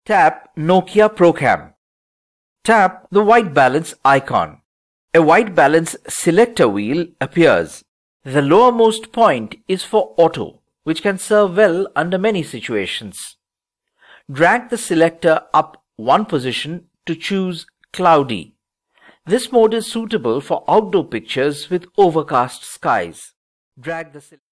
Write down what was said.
Tap Nokia Procam. Tap the white balance icon. A white balance selector wheel appears. The lowermost point is for auto, which can serve well under many situations. Drag the selector up one position to choose cloudy. This mode is suitable for outdoor pictures with overcast skies. Drag the